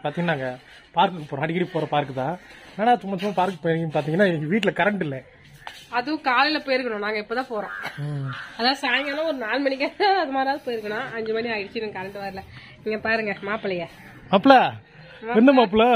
பாத்தீங்கன்னா பார்க்குக்கு போறோம், அடிக்கடி போற பார்க்கு தான். ஆனா சும்மா சும்மா பார்க்கு போயிருக்கீங்க பாத்தீங்கன்னா வீட்டுல கரண்ட் இல்ல. அதுவும் காலையில போயிருக்கணும், நாங்க இப்பதான் போறோம். அதான் சாயங்காலம் ஒரு 4 மணிக்கு அது மாதிரியாவது போயிருக்கணும். 5 மணி ஆயிடுச்சு, எனக்கு கரண்ட் வரல. நீங்க பாருங்க மாப்பிள்ளைய. என்ன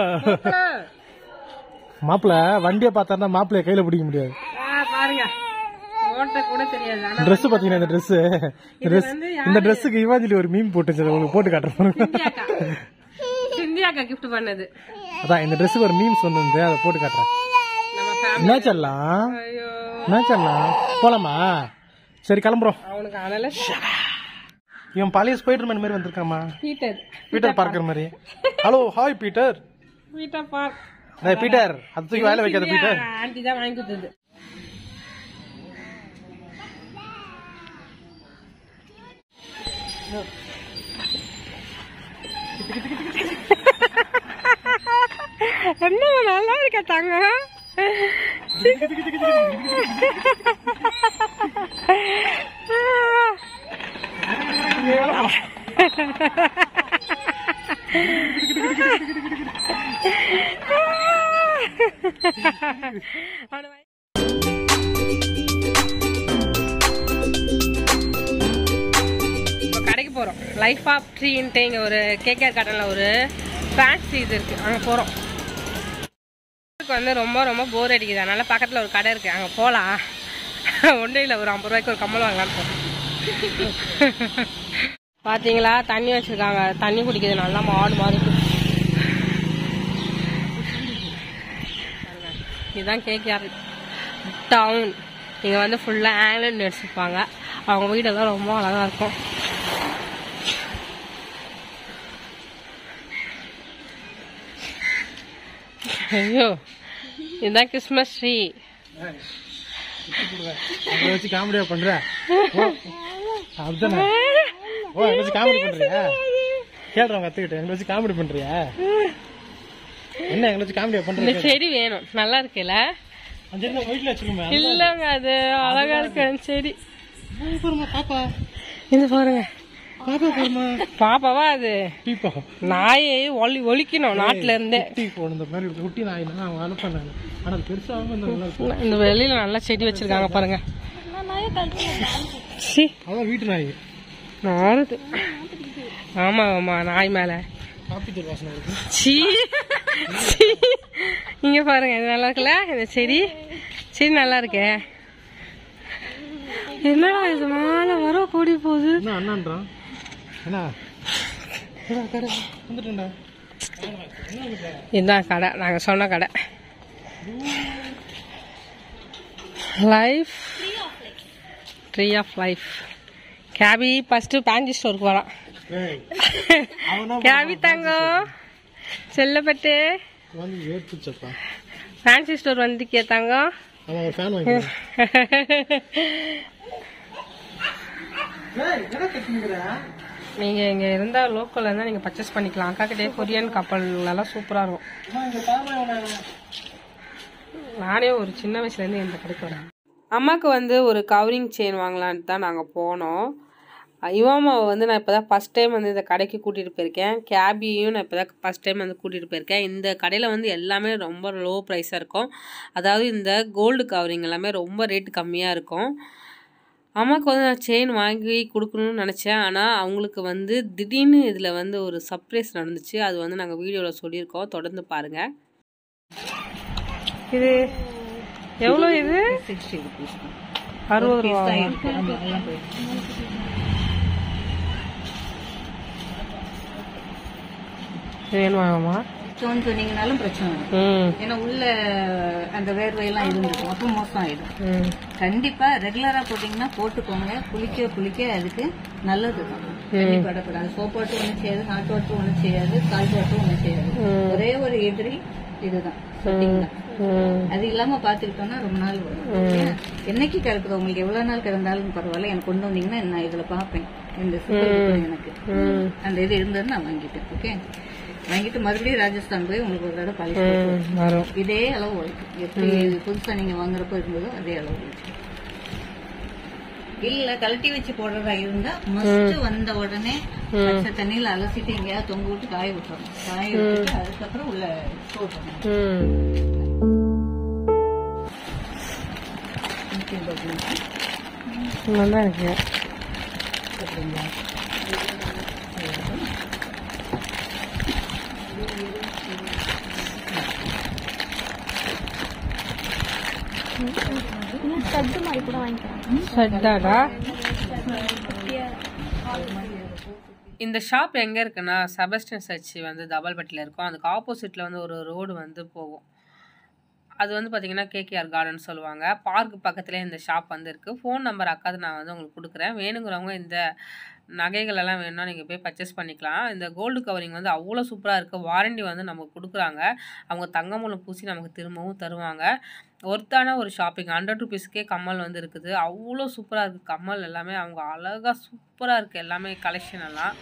மாப்பிள்ள வண்டியை பார்த்தா மாப்பிள்ளைய கையில பிடிக்க முடியாது. பாருங்க ஓட்ட கூட தெரியாது. ட்ரெஸ் பாத்தீங்கன்னா இந்த ட்ரெஸ்ஸுக்கு இவாஞ்சலி ஒரு மீம் போட்டுச்சு, உங்களுக்கு போட்டு காட்டுறேன். சிந்தியாக்கா கிஃப்ட் பண்ணது. அதான் இந்த ட்ரெஸ்ஸுக்கு ஒரு மீம்ஸ் வந்து அதை போட்டு காட்டுறேன். என்ன சொல்லலாம் போலாமா? சரி கிளம்புறோம். அவனுக்கு அதனால இவன் பழைய ஸ்பைடர்மேன் மாதிரி வந்திருக்காமா, பீட்டர் பார்க்கற மாதிரி. Hello hi Peter. Peter park. Peter அது தூக்கி வேலை வைக்காத பீட்டர். ஆண்டி தான் வாங்கி கொடுத்தது. என்ன நல்லா இருக்கா தாங்க. கடைக்கு போறோம். லைஃப் ஆஃப் ட்ரீன்ட்டு இங்க ஒரு கேகேஆர் கார்டன்ல ஒரு ஃபேன்சி இது இருக்கு, அங்க போறோம். வந்து ரொம்ப ரொம்ப போர் அடிக்குது, அதனால பக்கத்துல ஒரு கடை இருக்கு, அங்க போலாம். ஒன்றும் இல்லை, ஒரு 50 ரூபாய்க்கு ஒரு கம்மல் வாங்கலான்னு போறோம். பாத்தீங்களா தண்ணி வச்சிருக்காங்க, தண்ணி குடிக்குது நல்லா மாடு மாதிரி. இதுதான் கேகேஆர் டவுன். இங்க வந்து ஃபுல்லா ஆங்கிலண்ட் வச்சிருப்பாங்க. அவங்க வீடெல்லாம் ரொம்ப அழகா இருக்கும். ஐயோ இதுதான் கிறிஸ்மஸ் ட்ரீ. வச்சு காமெடியா பண்ற அப்படிதானே? ஓ எங்களை வச்சு காமெடி பண்றியா? கேள்றவங்க கத்துக்கிட்டு எங்களை வச்சு காமெடி பண்றியா? என்ன எங்களை வச்சு காமெடியா பண்ற? இந்த செடி வேணும், நல்லா இருக்குல்ல? வீட்டுல வச்சிருக்கோமே. இல்லங்க அது அழகா இருக்கு செடி. பாப்பா இது பாருங்க. பாப்பாவா? அது நாயை ஒழிக்கணும் நாட்டுல இருந்தே. குட்டி நாய் இந்த வெளியில நல்லா செடி வச்சிருக்காங்க பாருங்க. வீட்டு நாய். ஆமா ஆமா நாய் மேல இங்க பாருங்க, இது நல்லா இருக்குல்ல? இந்த செடி செடி நல்லா இருக்கே. என்னடா இது மேல வர கூடி போகுது. அண்ணான்றான். இதுதான் கடை, நாங்க சொன்ன கடை. Life tree of life. KP first fancy ஸ்டோருக்கு போறான். கேபி தங்கம் செல்லப்பட்டு ஃபேன்சி ஸ்டோர் வந்துக்கே தங்கம். நீங்க இங்க இருந்தா லோக்கல்ல இருந்தா நீங்க பர்ச்சேஸ் பண்ணிக்கலாம். அக்கா கிட்டே கொரியன் கப்பல் எல்லாம் சூப்பரா இருக்கும். நானே ஒரு சின்ன வயசுல இருந்து இந்த கடைக்கு வரேன். அம்மாக்கு வந்து ஒரு கவரிங் செயின் வாங்கலான்ட்டு தான் நாங்க போனோம். இவாமாவை வந்து நான் இப்போதான் ஃபர்ஸ்ட் டைம் வந்து இந்த கடைக்கு கூட்டிகிட்டு போயிருக்கேன். கேபியையும் நான் இப்போதான் ஃபர்ஸ்ட் டைம் வந்து கூட்டிகிட்டு போயிருக்கேன். இந்த கடையில் வந்து எல்லாமே ரொம்ப லோ ப்ரைஸாக இருக்கும். அதாவது இந்த கோல்டு கவரிங் எல்லாமே ரொம்ப ரேட்டு கம்மியாக இருக்கும். அம்மாவுக்கு வந்து நான் செயின் வாங்கி கொடுக்கணும்னு நினச்சேன். ஆனால் அவங்களுக்கு வந்து திடீர்னு இதில் வந்து ஒரு சர்ப்ரைஸ் நடந்துச்சு. அது வந்து நாங்கள் வீடியோவில் சொல்லியிருக்கோம், தொடர்ந்து பாருங்கள். இது எவ்வளோ? இது 60 rupees. 60 ரூபா. வேணுமாமா? ஸ்டோன் சொன்னீங்கனாலும் பிரச்சனை வரும். ஏன்னா உள்ள அந்த வேர்வையெல்லாம் இருந்துக்கும், அப்போ மோசம் ஆயிடும். கண்டிப்பா ரெகுலரா போட்டீங்கன்னா போட்டுக்கோங்க. குளிக்க அதுக்கு நல்லது தான். படப்படாது. சோப் வாட்டர் ஒன்றும் செய்யாது, ஹாட் வாட்டர் ஒன்றும் செய்யாது, சால்ட் வாட்டர் ஒன்றும் செய்யாது. ஒரே ஒரு எதிரி இதுதான். அது இல்லாம பாத்துக்கிட்டோம்னா ரொம்ப நாள் வரும். என்னைக்கு கிடக்குது உங்களுக்கு, எவ்வளவு நாள் கிடந்தாலும் பரவாயில்ல, எனக்கு கொண்டு வந்தீங்கன்னா நான் இதுல பாப்பேன். இந்த எனக்கு அந்த இது இருந்தது நான் வாங்கிட்டேன். ஓகே, வாங்கிட்டு மறுபடியும் ராஜஸ்தான் போய் உங்களுக்கு ஒரு தடவை பாலிஷ் இதே அளவு உழைக்கும். எப்படி புதுசா நீங்க வாங்குறப்போ இருந்ததோ அதே அளவு உழைக்கும். இல்ல கழட்டி வச்சு போடுறதா இருந்தா மஸ்ட் வந்த உடனே பச்சை தண்ணியில அலசிட்டு எங்கேயாவது தொங்க விட்டு காய விட்டுறணும். காய விட்டுட்டு அதுக்கப்புறம் உள்ள ஸ்டோர் பண்ணணும். நல்லா இருக்கு. இந்த ஷாப் எங்க இருக்குன்னா செபஸ்டியன் சர்ச் வந்து தபால்பட்டியில் இருக்கும். அதுக்கு ஆப்போசிட்ல வந்து ஒரு ரோடு வந்து போகும். அது வந்து பார்த்தீங்கன்னா கேகேஆர் கார்டன் சொல்லுவாங்க. பார்க் பக்கத்துலேயே இந்த ஷாப் வந்து இருக்குது. ஃபோன் நம்பர் அக்காது நான் வந்து உங்களுக்கு கொடுக்குறேன். வேணுங்கிறவங்க இந்த நகைகள் எல்லாம் வேணும்னா நீங்கள் போய் பர்ச்சேஸ் பண்ணிக்கலாம். இந்த கோல்டு கவரிங் வந்து அவ்வளோ சூப்பராக இருக்குது. வாரண்டி வந்து நமக்கு கொடுக்குறாங்க. அவங்க தங்கமூலம் பூசி நமக்கு திரும்பவும் தருவாங்க. ஒர்த்தான ஒரு ஷாப்பிங். 100 rupeesக்கே கம்மல் வந்து இருக்குது. அவ்வளோ சூப்பராக இருக்குது கம்மல் எல்லாமே. அவங்க அழகாக சூப்பராக இருக்குது எல்லாமே கலெக்ஷன் எல்லாம்.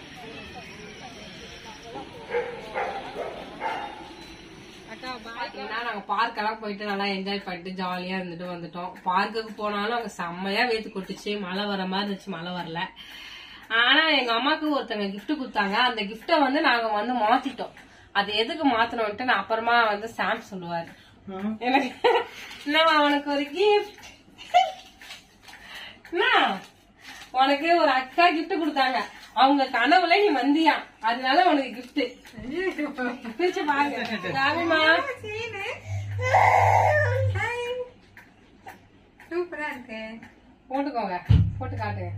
நாங்கள் பார்க்கெல்லாம் போயிட்டு நல்லா என்ஜாய் பண்ணிட்டு ஜாலியாக இருந்துட்டு வந்துட்டோம். பார்க்குக்கு போனாலும் அங்கே செம்மையாக வேத்து கொட்டுச்சு. மழை வர மாதிரி இருந்துச்சு, மழை வரல. ஆனால் எங்கள் அம்மாவுக்கு ஒருத்தங்க கிஃப்ட் கொடுத்தாங்க. அந்த கிஃப்டை வந்து நாங்கள் வந்து மாற்றிட்டோம். அது எதுக்கு மாற்றணும்ட்டு நான் அப்புறமா வந்து சாம் சொல்லுவார். எனக்கு நான் அவனுக்கு ஒரு கிஃப்ட், உனக்கு ஒரு அக்கா கிஃப்ட் கொடுத்தாங்க. அவங்க கனவுல நீ வந்தியா, அதனால உனக்கு கிஃப்ட். பிரிச்சு பாருங்க. சூப்பரா இருக்கு. போட்டுக்கோங்க, போட்டு காட்டுங்க.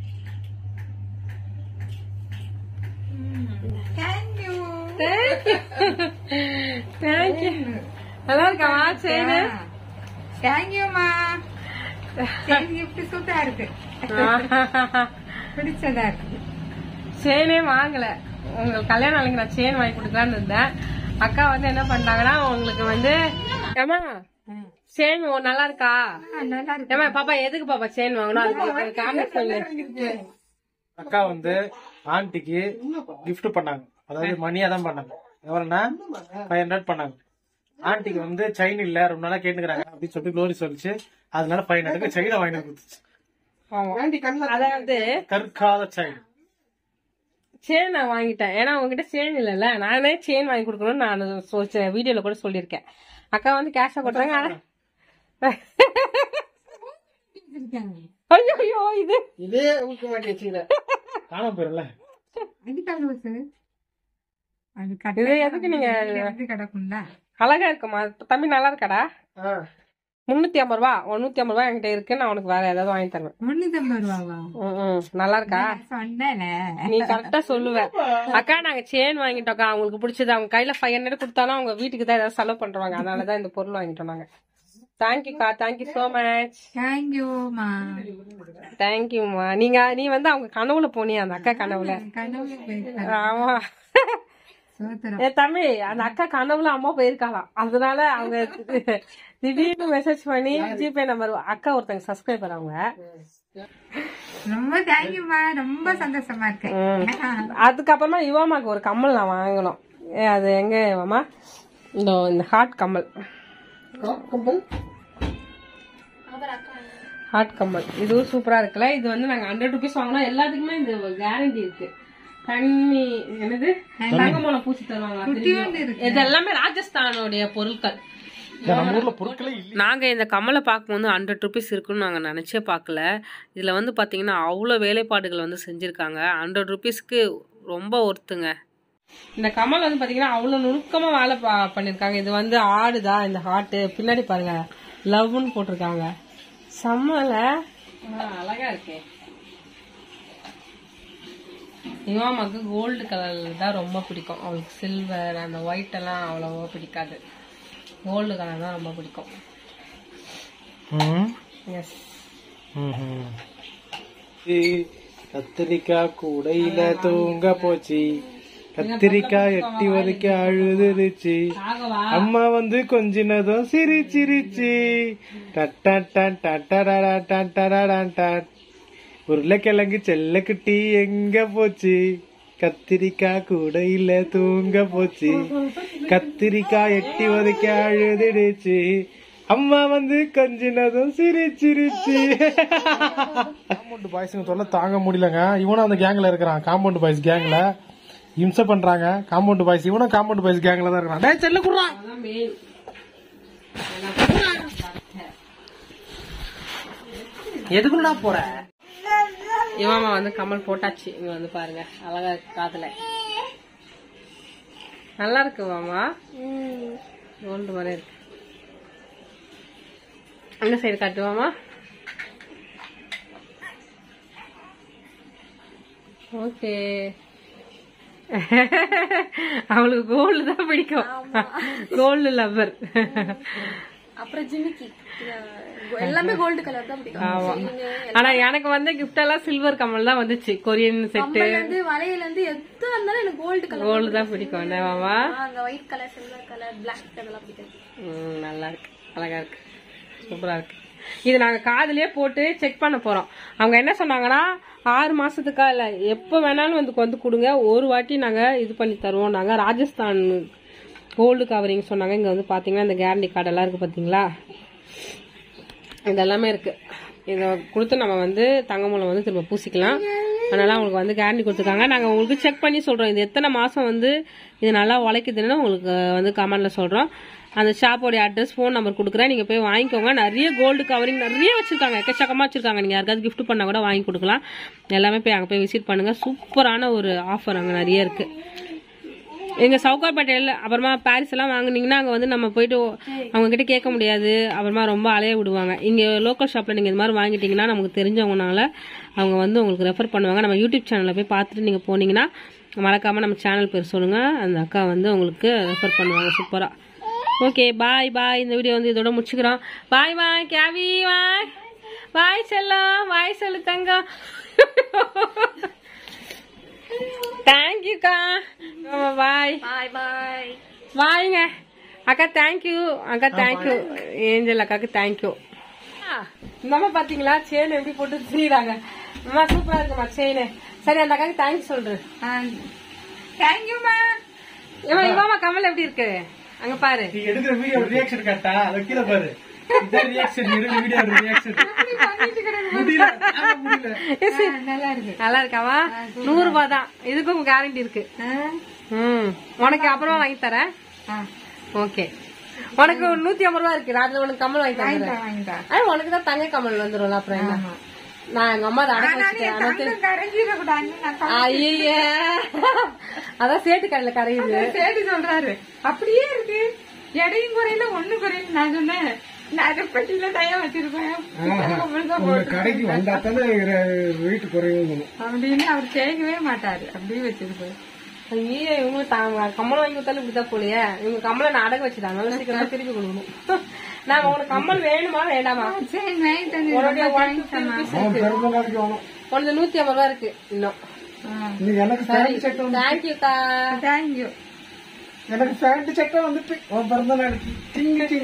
தேங்க்யூ. தேங்க்யூ. நல்லா இருக்காமா செயினு? தேங்க்யூமா. கிஃப்ட் சூப்பரா இருக்கு. பிடிச்சதா இருக்கு. செயினே வாங்கல. உங்களுக்கு கல்யாணம் நாளைக்கு நான் செயின் வாங்கி கொடுக்கலான்னு இருந்தேன். அக்கா வந்து என்ன பண்ணாங்கன்னா உங்களுக்கு வந்து ஏமா செயின் நல்லா இருக்கா? நல்லா இருக்கு. ஏமா பாப்பா எதுக்கு பாப்பா செயின் வாங்கணும்? அதுக்கு காமெண்ட் சொல்லு. அக்கா வந்து ஆண்டிக்கு கிஃப்ட் பண்ணாங்க. அதாவது மணியா தான் பண்ணாங்க. எவ்வளவுனா 500 பண்ணாங்க. ஆண்டிக்கு வந்து செயின் இல்ல, ரொம்ப நாளா கேட்டுக்கிறாங்க அப்படின்னு சொல்லிட்டு க்ளோரி சொல்லிச்சு. அதனால 500க்கு செயினை வாங்கி கொடுத்துச்சு. அதாவது கற்கால செயின் நான் வாங்கிட்டேன். ஏன்னா உங்ககிட்ட செயின் இல்லல்ல, நானே செயின் வாங்கி கொடுக்கணும்னு நான் வீடியோல கூட சொல்லியிருக்கேன். அக்கா வந்து கேஷா கொடுத்தாங்க. ஐயோ இது இதே ஊக்க மாட்டி வச்சுக்கல காண போயிடல. இது எதுக்கு நீங்க கிடக்கும்ல? அழகா இருக்குமா தம்பி? நல்லா இருக்காடா? 350 ரூபா. 150 ரூபாய் என்கிட்ட இருக்கு. நான் உனக்கு வேற ஏதாவது வாங்கி தருவேன். 350 ரூபாவா? நல்லா இருக்கா? சொன்னேனே, நீ கரெக்டா சொல்லுவ. அக்கா நாங்க செயின் வாங்கிட்டோம்க்கா. அவங்களுக்கு பிடிச்சது. அவங்க கையில 500 கொடுத்தாலும் அவங்க வீட்டுக்கு தான் ஏதாவது செலவு பண்றாங்க. அதனாலதான் இந்த பொருள் வாங்கிட்டோம் நாங்க. தேங்க்யூக்கா. Thank you so much. தேங்க்யூமா. தேங்க்யூமா. நீ வந்து அவங்க கனவுல போனியா? அந்த அக்கா கனவுல? ஆமா தம்பி, அந்த அக்கா கனவுல அம்மா போயிருக்காளாம். அதனால அவங்க திடீர்னு மெசேஜ் பண்ணி ஜிபே நம்பர். அக்கா ஒருத்தங்க சப்ஸ்கிரைபர். அவங்க ரொம்ப தேங்க்யூமா. ரொம்ப சந்தோஷமா இருக்கு. அதுக்கப்புறமா யுவாமாக்கு ஒரு கம்மல் நான் வாங்கணும். அது எங்க யுவாமா? இந்த ஹார்ட் கம்மல். ஹார்ட் கம்மல் இதுவும் சூப்பரா இருக்குல்ல. இது வந்து நாங்க 100 rupees வாங்கினோம். எல்லாத்துக்குமே இந்த கேரண்டி இருக்கு. தண்ணி என்னது தங்கமூலம் பூச்சி தருவாங்க. இது எல்லாமே ராஜஸ்தானுடைய பொருட்கள். நாங்க இந்த கம்மலை பார்க்கும்போது 100 rupees இருக்குன்னு நாங்க நினைச்சே பார்க்கல. இதுல வந்து பாத்தீங்கன்னா அவ்வளோ வேலைப்பாடுகள் வந்து செஞ்சிருக்காங்க. 100 rupeesக்கு ரொம்ப ஒர்த்துங்க. இந்த கமல் வந்து பாத்தீங்கன்னா அவ்வளவு நுணுக்கமா வேலை பண்ணிருக்காங்க. இது வந்து ஆடுதா இந்த ஹார்ட் பின்னாடி பாருங்க, லவ்னு போட்டிருக்காங்க. செம்மல அழகா இருக்கே. இவாமாக்கு கோல்டு கலர் தான் ரொம்ப பிடிக்கும். அவளுக்கு சில்வர் அந்த ஒயிட் எல்லாம் அவ்வளவா பிடிக்காது. கோல்டு கலர் தான் ரொம்ப பிடிக்கும். எஸ். கத்திரிக்காய் கூடையில தூங்க போச்சு. கத்திரிக்காய் எட்டி ஒதுக்கி அழுதுருச்சு. அம்மா வந்து கொஞ்சினதும் சிரிச்சிருச்சு. உருளைக்கிழங்கு செல்லக்குட்டி எங்க போச்சு? கத்திரிக்காய் கூடையில தூங்க போச்சு. கத்திரிக்காய் எட்டி ஒதுக்கி அழுதுடுச்சு. அம்மா வந்து கொஞ்சினதும் சிரிச்சிருச்சு. காம்பவுண்ட் பாய்ஸுங்க தொல்லை தாங்க முடியலங்க. இவனும் அந்த கேங்ல இருக்கிறான். காம்பவுண்ட் பாய்ஸ் கேங்ல இம்சை பண்றாங்க. காம்பவுண்ட் பாய்ஸ் இவனும் காம்பவுண்ட் பாய்ஸ் கேங்ல தான் இருக்கிறான். டேய் செல்ல குடுறா. எதுக்குடா போற? இவாமா வந்து கமல் போட்டாச்சு. இங்க வந்து பாருங்க, அழகா இருக்கு காதுல. நல்லா இருக்கு மாமா. கோல்டு மாதிரி இருக்கு. அந்த சைடு காட்டுவாமா. ஓகே. அவளுக்கு கோல்டு தான் பிடிக்கும். Gold lover. அப்புறம் ஜிமிக்கி எல்லாமே கோல்டு கலர் தான் பிடிக்கும். ஆமா. ஆனா எனக்கு வந்து கிஃப்ட் எல்லாம் சில்வர் கமல் தான் வந்துச்சு. கொரியன் செட்டு வந்து வளையல இருந்து எது இருந்தாலும் எனக்கு கோல்டு கலர் கோல்டு தான் பிடிக்கும். என்ன மாமா? அந்த white colour, silver colour, black அதெல்லாம் பிடிக்கும். நல்லா இருக்கு, அழகா இருக்கு, சூப்பரா இருக்கு. இது நாங்க காதுலயே போட்டு செக் பண்ண போறோம். அவங்க என்ன சொன்னாங்கன்னா 6 மாசத்துக்கா இல்ல எப்ப வேணாலும் வந்து கொடுங்க, ஒரு வாட்டி நாங்க இது பண்ணி தருவோம். நாங்க ராஜஸ்தான் கோல்டு கவரிங் சொன்னாங்க. இங்க வந்து பாத்தீங்கன்னா இந்த கேரண்டி கார்டு எல்லாம் இருக்கு பாத்தீங்களா, இதெல்லாமே இருக்கு. இதை கொடுத்து நம்ம வந்து தங்க மூலம் வந்து திரும்ப பூசிக்கலாம். அதனால அவங்களுக்கு வந்து கேரண்டி கொடுத்துருக்காங்க. நாங்க உங்களுக்கு செக் பண்ணி சொல்றோம் இது எத்தனை மாசம் வந்து இது நல்லா உழைக்குதுன்னு உங்களுக்கு வந்து கமெண்ட்ல சொல்றோம். அந்த ஷாப்போட அட்ரஸ், ஃபோன் நம்பர் கொடுக்குறேன், நீங்க போய் வாங்கிக்கோங்க. நிறைய கோல்டு கவரிங் நிறைய வச்சிருக்காங்க, எக்கச்சக்கமா வச்சிருக்காங்க. நீங்க யாருக்காவது கிஃப்ட் பண்ணா கூட வாங்கி கொடுக்கலாம். எல்லாமே போய் அங்க போய் விசிட் பண்ணுங்க. சூப்பரான ஒரு ஆஃபர் அங்க நிறைய இருக்கு. எங்க சவுகார்பேட்டையில அப்புறமா பாரிஸ் எல்லாம் வாங்குனீங்கன்னா அங்க வந்து நம்ம போயிட்டு அவங்க கிட்ட கேட்க முடியாது. அப்புறமா ரொம்ப அலைய விடுவாங்க. இங்க லோக்கல் ஷாப்ல நீங்க இது மாதிரி வாங்கிட்டீங்கன்னா நமக்கு தெரிஞ்சவங்கனால அவங்க வந்து உங்களுக்கு ரெஃபர் பண்ணுவாங்க. நம்ம யூடியூப் சேனல்ல போய் பார்த்துட்டு நீங்க போனீங்கன்னா மறக்காம நம்ம சேனல் பேர் சொல்லுங்க, அந்த அக்கா வந்து உங்களுக்கு ரெஃபர் பண்ணுவாங்க சூப்பரா. Okay, bye bye. இந்த வீடியோ வந்து இதோட முடிச்சுக்கிறோம். பாய் பாய் கேவி, பாய் பாய் செல்லம், பாய் செல்லு தங்கம். தேங்க்யூக்கா. பாய் பாய் பாய். பாய்ங்க அக்கா. தேங்க்யூ அக்கா. தேங்க்யூ ஏஞ்சல் அக்காக்கு. தேங்க்யூ. நம்ம பாத்தீங்களா செயின் எப்படி போட்டு திரிறாங்க. அம்மா சூப்பரா இருக்குமா செயின். சரி அந்த அக்காக்கு தேங்க்ஸ் சொல்றேன். தேங்க்யூமா. இவாமா கமல் எப்படி இருக்கு அங்க பாரு. நீ எடுக்கிற வீடியோ ரியாக்ஷன் காட்டா அத கீழ பாரு. இந்த ரியாக்ஷன் எடுக்கிற வீடியோ ரியாக்ஷன் முடியல. நல்லா இருக்கு. நல்லா இருக்காவா? 100 ரூபாய் தான். இதுக்கும் கேரண்டி இருக்கு. உனக்கு அப்புறமா வாங்கி தரேன். ஓகே. உனக்கு 150 ரூபாய் இருக்கு. அதுல உனக்கு கமல் வாங்கி தரேன். உனக்கு தான் தங்க கமல் வந்துரும்ல. அப்புறம் என்ன, நான் எங்க அம்மா அதை அடக்க வச்சுட்டேன். ஐய அதான் சேட்டு கடையில கரையுது. சேட்டு சொல்றாரு அப்படியே இருக்கு, எடையும் குறையில ஒண்ணு குறையில. நான் சொன்னேன் நான் பெட்டியில தயா வச்சிருப்பேன் கடைக்கு வந்தா தானே வெயிட் குறையும் அப்படின்னு அவர் கேட்கவே மாட்டாரு. அப்படியே வச்சிருப்பேன். ஐயே இவங்க கம்மல் வாங்கி கொடுத்தாலும் இப்படிதான் போலையே. இவங்க கம்மலை நான் அடக்க வச்சுட்டாங்க. சீக்கிரமா திருப்பி கொடுக்கணும். நான் உனக்கு கம்மல் வேணுமா வேண்டாமா? சரி உனக்கு 150 ரூபாய் இருக்கு இன்னும். தேங்க்யூக்கா. தேங்க்யூ. எனக்கு பேண்ட் சட்டை வந்துட்டு உன் பிறந்த நாளைக்கு.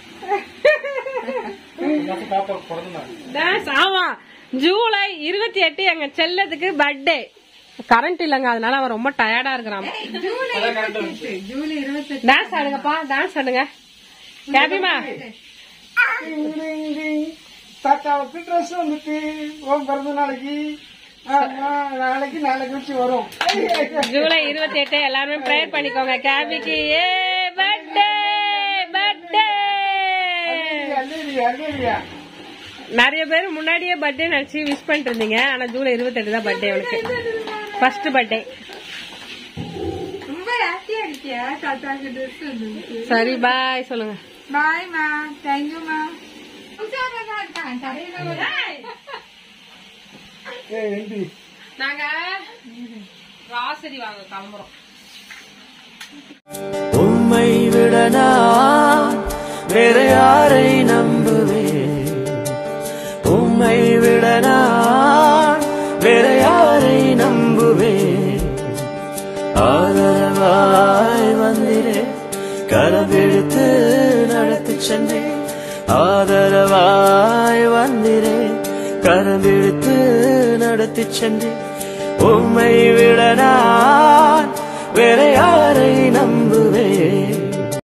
ஆமா ஜூலை 28 எங்க செல்லத்துக்கு பர்த்டே. கரண்ட் இல்லங்க, அதனால அவன் ரொம்ப டயர்டா இருக்கிறான். ஜூலை 28 டான்ஸ் ஆடுங்கப்பா, டான்ஸ் ஆடுங்க. கேபிமா தாத்தாவுக்கு ட்ரெஸ் வந்துட்டு உன் பிறந்த நாளைக்கு. நாளைக்கு வச்சு வரும். ஜூலை 28 எல்லாருமே ப்ரேயர் பண்ணிக்கோங்க கேபிக்கு. ஏ பர்த்டே பர்த்டே. நிறைய பேர் முன்னாடியே பர்த்டே நினைச்சு விஷ் பண்ணிட்டு இருந்தீங்க. ஆனா ஜூலை 28 தான் பர்த்டே அவனுக்கு. First birthday. ரொம்ப ஹாப்பியா இருக்கியா? தாத்தாக்கு ட்ரெஸ் வந்துச்சு. சரி பாய் சொல்லுங்க. பாய் மா. தேங்க்யூ மா. நாங்க ராசரி வாங்க கிளம்புறோம். உம்மை விட நான் வேற யாரை நம்புவேன்? உம்மை விட நான் வேற யாரை நம்புவேன்? ஆதரவாய் வந்திரே, கரவெடுத்து நடத்தி சென்றேன். ஆதரவாய் வந்திரே, கரவெடுத்து நடத்தி சென்றேன். உம்மை விட நான் வேற யாரை நம்ப